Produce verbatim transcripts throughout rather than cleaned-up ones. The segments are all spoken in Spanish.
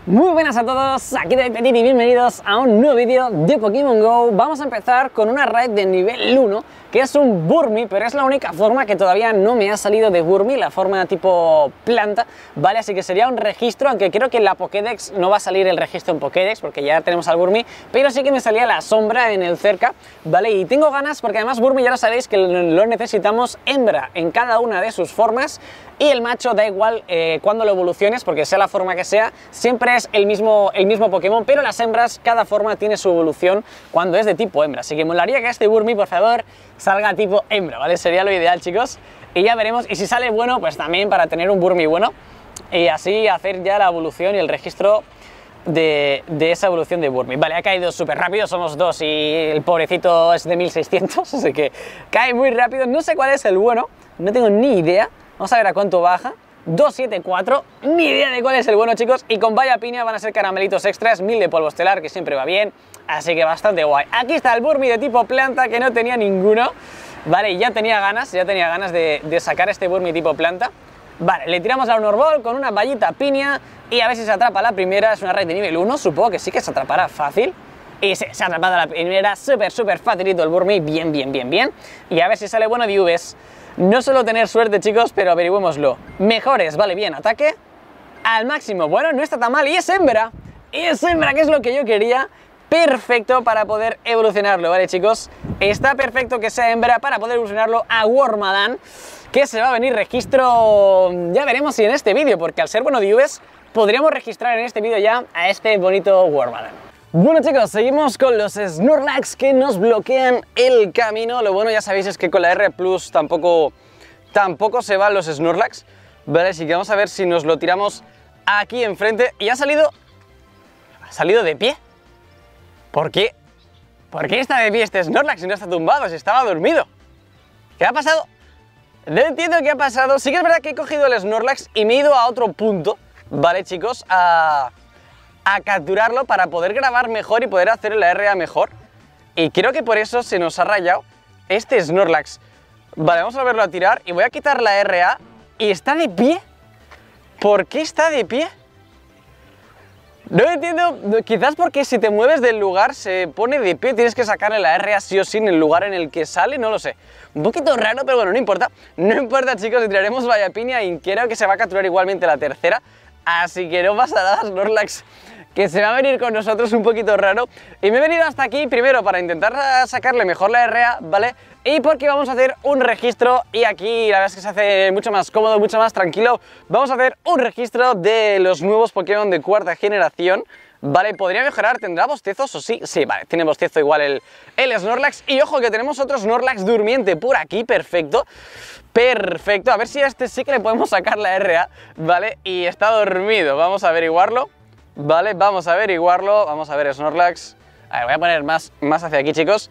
Muy buenas a todos, aquí David Petit y bienvenidos a un nuevo vídeo de Pokémon GO. Vamos a empezar con una raid de nivel uno, que es un Burmy, pero es la única forma que todavía no me ha salido de Burmy, la forma tipo planta, ¿vale? Así que sería un registro, aunque creo que en la Pokédex no va a salir el registro en Pokédex, porque ya tenemos al Burmy, pero sí que me salía la sombra en el cerca, ¿vale? Y tengo ganas, porque además Burmy ya lo sabéis que lo necesitamos hembra en cada una de sus formas, y el macho da igual eh, cuando lo evoluciones, porque sea la forma que sea, siempre es el mismo, el mismo Pokémon, pero las hembras, cada forma tiene su evolución cuando es de tipo hembra, así que molaría que este Burmy, por favor, salga tipo hembra, ¿vale? Sería lo ideal, chicos, y ya veremos, y si sale bueno, pues también para tener un Burmy bueno, y así hacer ya la evolución y el registro de, de esa evolución de Burmy. Vale, ha caído súper rápido, somos dos y el pobrecito es de mil seiscientos, así que cae muy rápido, no sé cuál es el bueno, no tengo ni idea. Vamos a ver a cuánto baja. doscientos setenta y cuatro, ni idea de cuál es el bueno, chicos. Y con vaya piña van a ser caramelitos extras, mil de polvo estelar, que siempre va bien. Así que bastante guay. Aquí está el Burmy de tipo planta, que no tenía ninguno. Vale, ya tenía ganas, ya tenía ganas de, de sacar este Burmy tipo planta. Vale, le tiramos a un Orbol con una vallita piña y a ver si se atrapa la primera. Es una raid de nivel uno, supongo que sí que se atrapará fácil. Y se, se ha atrapado la primera, súper, súper facilito el Burmy, bien, bien, bien, bien. Y a ver si sale bueno de U Vs. No suelo tener suerte, chicos, pero averigüémoslo. Mejores, vale, bien, ataque al máximo. Bueno, no está tan mal, y es hembra. Y es hembra, que es lo que yo quería. Perfecto para poder evolucionarlo, ¿vale, chicos? Está perfecto que sea hembra para poder evolucionarlo a Wormadam, que se va a venir registro, ya veremos si en este vídeo, porque al ser bueno de U Vs, podríamos registrar en este vídeo ya a este bonito Wormadam. Bueno, chicos, seguimos con los Snorlax que nos bloquean el camino. Lo bueno, ya sabéis, es que con la R Plus tampoco, tampoco se van los Snorlax, ¿vale? Así que vamos a ver si nos lo tiramos aquí enfrente. Y ha salido... ¿Ha salido de pie? ¿Por qué? ¿Por qué está de pie este Snorlax si no está tumbado, si estaba dormido? ¿Qué ha pasado? No entiendo qué ha pasado. Sí que es verdad que he cogido el Snorlax y me he ido a otro punto, ¿vale, chicos? A... a capturarlo para poder grabar mejor y poder hacer la R A mejor. Y creo que por eso se nos ha rayado este Snorlax. Vale, vamos a verlo a tirar y voy a quitar la R A. ¿Y está de pie? ¿Por qué está de pie? No entiendo, quizás porque si te mueves del lugar se pone de pie, tienes que sacarle la R A sí o sí en el lugar en el que sale, no lo sé. Un poquito raro, pero bueno, no importa. No importa, chicos, le tiraremos vaya piña y creo que se va a capturar igualmente la tercera. Así que no pasa nada, Snorlax, que se va a venir con nosotros un poquito raro. Y me he venido hasta aquí primero para intentar sacarle mejor la R A, ¿vale? Y porque vamos a hacer un registro, y aquí la verdad es que se hace mucho más cómodo, mucho más tranquilo. Vamos a hacer un registro de los nuevos Pokémon de cuarta generación, ¿vale? ¿Podría mejorar? ¿Tendrá bostezos o sí? Sí, vale, tiene bostezo igual el, el Snorlax. Y ojo que tenemos otro Snorlax durmiente por aquí, perfecto. Perfecto, a ver si a este sí que le podemos sacar la R A, ¿vale? Y está dormido, vamos a averiguarlo. Vale, vamos a averiguarlo, vamos a ver Snorlax. A ver, voy a poner más, más hacia aquí, chicos.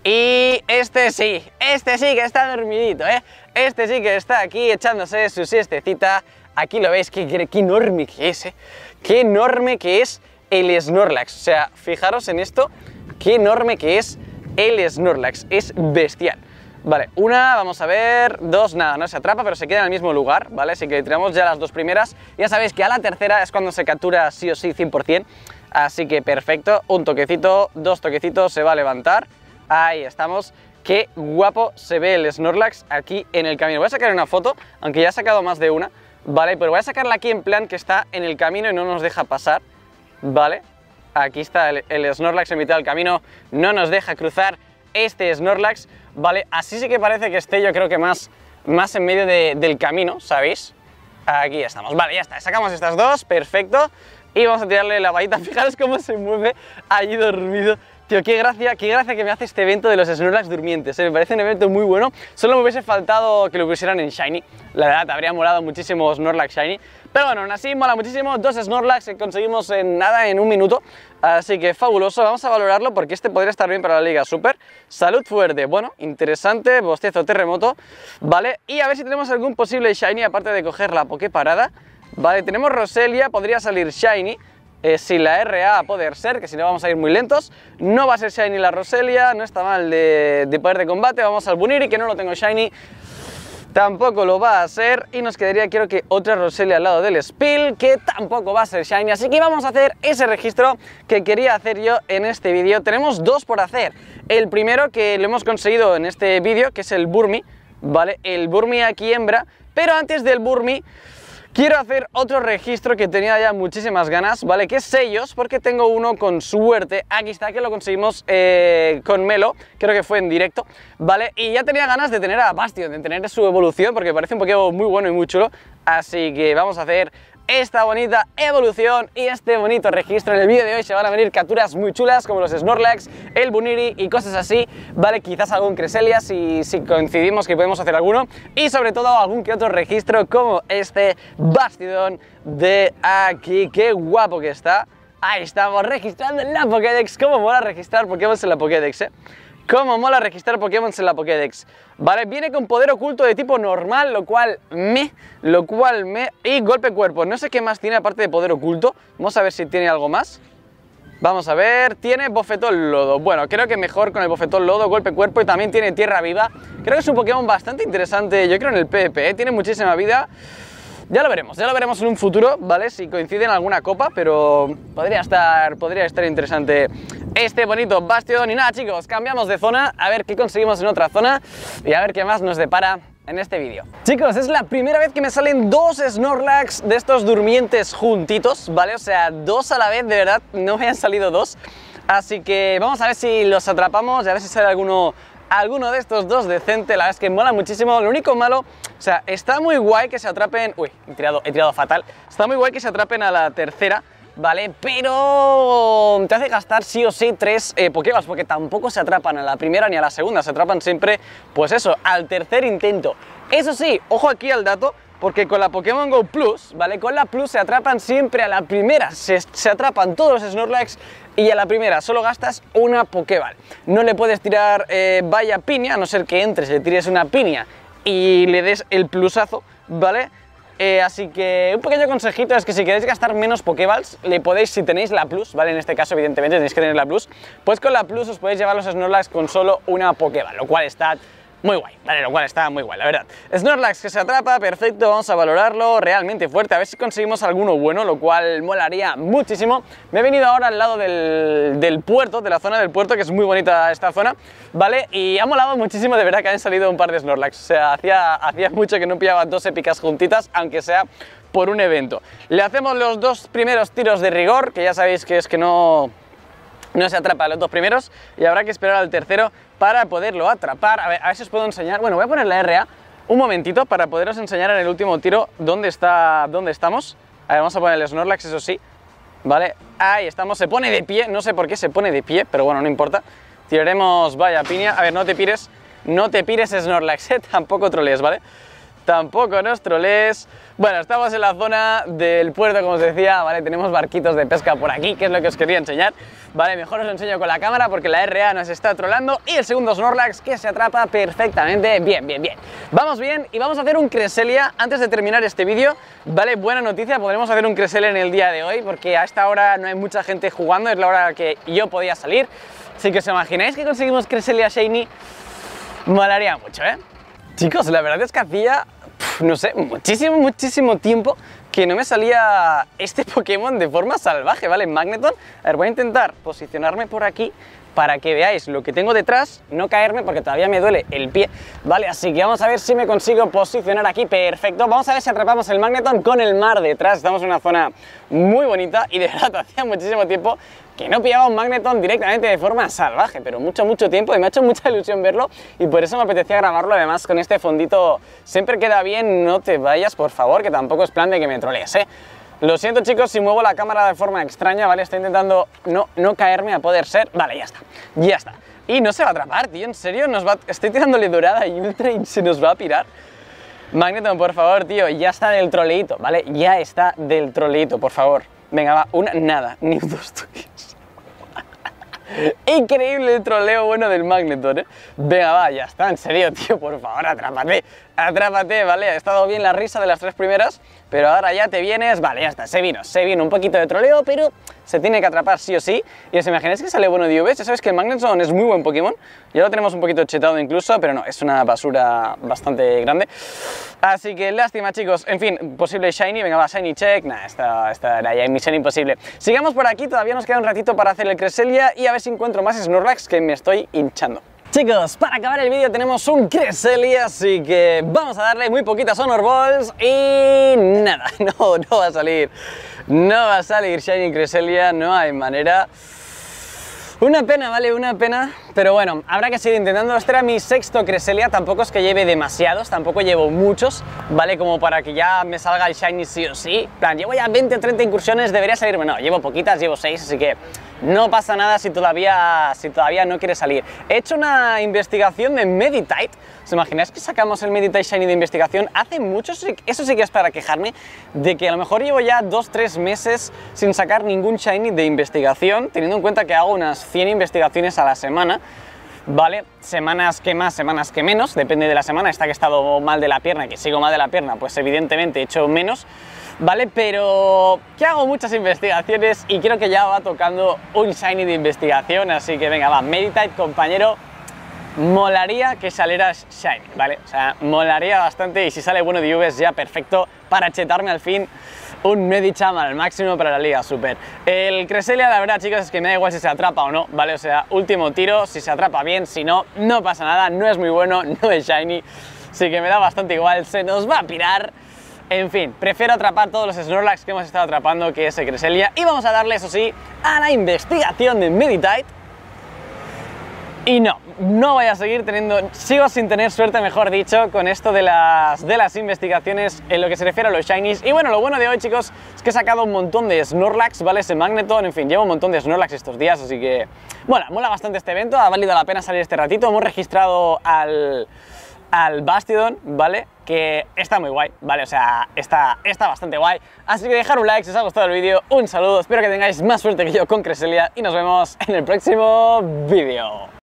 Y este sí, este sí que está dormidito, ¿eh? Este sí que está aquí echándose su siestecita. Aquí lo veis, qué, qué enorme que es, ¿eh? Qué enorme que es el Snorlax. O sea, fijaros en esto, qué enorme que es el Snorlax. Es bestial. Vale, una, vamos a ver, dos, nada, no se atrapa, pero se queda en el mismo lugar, ¿vale? Así que tiramos ya las dos primeras. Ya sabéis que a la tercera es cuando se captura sí o sí cien por cien. Así que perfecto, un toquecito, dos toquecitos, se va a levantar. Ahí estamos. Qué guapo se ve el Snorlax aquí en el camino. Voy a sacar una foto, aunque ya he sacado más de una, ¿vale? Pero voy a sacarla aquí en plan que está en el camino y no nos deja pasar, ¿vale? Aquí está el, el Snorlax en mitad del camino, no nos deja cruzar este Snorlax, ¿vale? Así sí que parece que esté, yo creo que más, más en medio de, del camino, ¿sabéis? Aquí estamos, vale, ya está, sacamos estas dos, perfecto. Y vamos a tirarle la vallita, fijaros cómo se mueve allí dormido. Tío, qué gracia, qué gracia que me hace este evento de los Snorlax durmientes, ¿eh? Me parece un evento muy bueno. Solo me hubiese faltado que lo pusieran en Shiny. La verdad, habría molado muchísimo Snorlax Shiny. Pero bueno, aún así mola muchísimo. Dos Snorlax que conseguimos en nada, en un minuto. Así que fabuloso, vamos a valorarlo porque este podría estar bien para la Liga Super. Salud fuerte, bueno, interesante, bostezo terremoto, ¿vale? Y a ver si tenemos algún posible Shiny aparte de coger la Poképarada. Vale, tenemos Roselia, podría salir Shiny. Eh, si la R A a poder ser, que si no vamos a ir muy lentos. No va a ser Shiny la Roselia, no está mal de, de poder de combate. Vamos al Buniri, que no lo tengo Shiny. tampoco lo va a ser, y nos quedaría creo que otra Roselia al lado del Spill, que tampoco va a ser Shiny, así que vamos a hacer ese registro que quería hacer yo en este vídeo. Tenemos dos por hacer, el primero que lo hemos conseguido en este vídeo, que es el Burmy, ¿vale? El Burmy aquí hembra, pero antes del Burmy quiero hacer otro registro que tenía ya muchísimas ganas, ¿vale? Que es sellos, porque tengo uno con suerte. Aquí está, que lo conseguimos eh, con Melo, creo que fue en directo, ¿vale? Y ya tenía ganas de tener a Bastion, de tener su evolución, porque parece un Pokémon muy bueno y muy chulo. Así que vamos a hacer esta bonita evolución y este bonito registro. En el vídeo de hoy se van a venir capturas muy chulas como los Snorlax, el Buneary y cosas así, ¿vale? Quizás algún Cresselia si, si coincidimos que podemos hacer alguno, y sobre todo algún que otro registro como este Bastiodon de aquí. ¡Qué guapo que está! Ahí estamos registrando en la Pokédex. Cómo mola registrar Pokémon en la Pokédex, ¿eh? Cómo mola registrar Pokémon en la Pokédex. Vale, viene con poder oculto de tipo normal, lo cual me, lo cual me... y golpe cuerpo. No sé qué más tiene aparte de poder oculto. Vamos a ver si tiene algo más. Vamos a ver, tiene bofetón lodo. Bueno, creo que mejor con el bofetón lodo, golpe cuerpo, y también tiene tierra viva. Creo que es un Pokémon bastante interesante, yo creo, en el PvP, ¿eh? Tiene muchísima vida. Ya lo veremos, ya lo veremos en un futuro, ¿vale? Si coincide en alguna copa, pero podría estar, podría estar interesante este bonito Bastiodon. Y nada, chicos, cambiamos de zona, a ver qué conseguimos en otra zona y a ver qué más nos depara en este vídeo. Chicos, es la primera vez que me salen dos Snorlax de estos durmientes juntitos, ¿vale? O sea, dos a la vez, de verdad, no me han salido dos. Así que vamos a ver si los atrapamos y a ver si sale alguno... alguno de estos dos decente. La verdad es que mola muchísimo. Lo único malo, o sea, está muy guay que se atrapen... Uy, he tirado, he tirado fatal. Está muy guay que se atrapen a la tercera, ¿vale? Pero te hace gastar sí o sí tres eh, Pokéballs, porque tampoco se atrapan a la primera ni a la segunda. Se atrapan siempre, pues eso, al tercer intento. Eso sí, ojo aquí al dato, porque con la Pokémon Go Plus, ¿vale? Con la Plus se atrapan siempre a la primera. Se, se atrapan todos los Snorlax y a la primera solo gastas una Pokéball. No le puedes tirar eh, vaya piña, a no ser que entres y le tires una piña y le des el plusazo, ¿vale? Eh, así que un pequeño consejito es que si queréis gastar menos Pokéballs, le podéis, si tenéis la Plus, ¿vale? En este caso, evidentemente, tenéis que tener la Plus, pues con la Plus os podéis llevar los Snorlax con solo una Pokéball, lo cual está... muy guay, vale, lo cual está muy guay, la verdad. Snorlax que se atrapa, perfecto, vamos a valorarlo realmente fuerte, a ver si conseguimos alguno bueno, lo cual molaría muchísimo. Me he venido ahora al lado del, del puerto, de la zona del puerto, que es muy bonita esta zona, ¿vale? Y ha molado muchísimo, de verdad, que hayan salido un par de Snorlax. O sea, hacía, hacía mucho que no pillaba dos épicas juntitas, aunque sea por un evento. Le hacemos los dos primeros tiros de rigor, que ya sabéis que es que no... no se atrapa a los dos primeros y habrá que esperar al tercero para poderlo atrapar. A ver, a ver si os puedo enseñar. Bueno, voy a poner la R A un momentito para poderos enseñar en el último tiro dónde está, dónde estamos. A ver, vamos a poner el Snorlax, eso sí, ¿vale? Ahí estamos, se pone de pie, no sé por qué se pone de pie, pero bueno, no importa. Tiraremos vaya piña. A ver, no te pires, no te pires Snorlax, ¿eh? Tampoco trolees, ¿vale? Tampoco nos trolees. Bueno, estamos en la zona del puerto, como os decía, ¿vale? Tenemos barquitos de pesca por aquí, que es lo que os quería enseñar, ¿vale? Mejor os lo enseño con la cámara porque la R A nos está trolando. Y el segundo Snorlax que se atrapa perfectamente. Bien, bien, bien. Vamos bien y vamos a hacer un Cresselia antes de terminar este vídeo, ¿vale? Buena noticia, podremos hacer un Cresselia en el día de hoy porque a esta hora no hay mucha gente jugando, es la hora que yo podía salir. Así que os imagináis que conseguimos Cresselia Shiny, molaría mucho, ¿eh? Chicos, la verdad es que hacía, no sé, muchísimo, muchísimo tiempo que no me salía este Pokémon de forma salvaje, ¿vale? Magneton. A ver, voy a intentar posicionarme por aquí para que veáis lo que tengo detrás, no caerme porque todavía me duele el pie, ¿vale? Así que vamos a ver si me consigo posicionar aquí, perfecto. Vamos a ver si atrapamos el Magneton con el mar detrás. Estamos en una zona muy bonita y de verdad hacía muchísimo tiempo que no pillaba un Magneton directamente de forma salvaje, pero mucho, mucho tiempo, y me ha hecho mucha ilusión verlo y por eso me apetecía grabarlo. Además, con este fondito siempre queda bien. No te vayas, por favor, que tampoco es plan de que me trolees, ¿eh? Lo siento, chicos, si muevo la cámara de forma extraña, ¿vale? Estoy intentando no, no caerme a poder ser. Vale, ya está, ya está. Y no se va a atrapar, tío, ¿en serio? Nos va... Estoy tirándole dorada y ultra y se nos va a pirar. Magneton, por favor, tío, ya está del troleíto, ¿vale? Ya está del troleíto, por favor. Venga, va, una, nada, ni dos tuyos. Increíble el troleo bueno del Magneton, ¿eh? Venga, va, ya está, en serio, tío, por favor, atrápate. Atrápate, ¿vale? Ha estado bien la risa de las tres primeras, pero ahora ya te vienes, vale, ya está, se vino, se vino un poquito de troleo, pero se tiene que atrapar sí o sí. Y os imagináis que sale bueno de I Vs, ya sabéis que el Magneton es muy buen Pokémon, ya lo tenemos un poquito chetado incluso, pero no, es una basura bastante grande. Así que lástima, chicos, en fin, posible Shiny, venga, va, Shiny check, nada, esta, esta era ya misión imposible. Sigamos por aquí, todavía nos queda un ratito para hacer el Cresselia y a ver si encuentro más Snorlax, que me estoy hinchando. Chicos, para acabar el vídeo tenemos un Cresselia, así que vamos a darle muy poquitas Honor Balls y nada, no, no va a salir, no va a salir Shiny Cresselia, no hay manera. Una pena, ¿vale? Una pena, pero bueno, habrá que seguir intentando. Este era mi sexto Cresselia, tampoco es que lleve demasiados, tampoco llevo muchos, ¿vale? Como para que ya me salga el Shiny sí o sí. En plan, llevo ya veinte o treinta incursiones, debería salirme, no, llevo poquitas, llevo seis, así que no pasa nada si todavía, si todavía no quiere salir. He hecho una investigación de Meditite. ¿Os imagináis que sacamos el Meditite Shiny de investigación? Hace mucho, eso sí que es para quejarme, de que a lo mejor llevo ya dos tres meses sin sacar ningún Shiny de investigación, teniendo en cuenta que hago unas cien investigaciones a la semana. Vale, semanas que más, semanas que menos, depende de la semana. Esta que he estado mal de la pierna, que sigo mal de la pierna, pues evidentemente he hecho menos, ¿vale? Pero que hago muchas investigaciones y creo que ya va tocando un Shiny de investigación, así que venga, va, Meditite, compañero, molaría que salieras Shiny, ¿vale? O sea, molaría bastante y si sale bueno de I Vs ya perfecto para chetarme al fin un Medicham al máximo para la Liga Super. El Cresselia, la verdad, chicos, es que me da igual si se atrapa o no, ¿vale? O sea, último tiro, si se atrapa bien, si no, no pasa nada, no es muy bueno, no es Shiny, así que me da bastante igual, se nos va a pirar. En fin, prefiero atrapar todos los Snorlax que hemos estado atrapando que ese Cresselia. Y vamos a darle, eso sí, a la investigación de Meditite. Y no, no voy a seguir teniendo, sigo sin tener suerte, mejor dicho, con esto de las, de las investigaciones en lo que se refiere a los Shinies. Y bueno, lo bueno de hoy, chicos, es que he sacado un montón de Snorlax, ¿vale? Ese Magneton, en fin, llevo un montón de Snorlax estos días, así que, bueno, mola bastante este evento, ha valido la pena salir este ratito. Hemos registrado al, al Bastiodon, ¿vale? Que está muy guay, ¿vale? O sea, está, está bastante guay. Así que dejar un like si os ha gustado el vídeo, un saludo, espero que tengáis más suerte que yo con Cresselia y nos vemos en el próximo vídeo.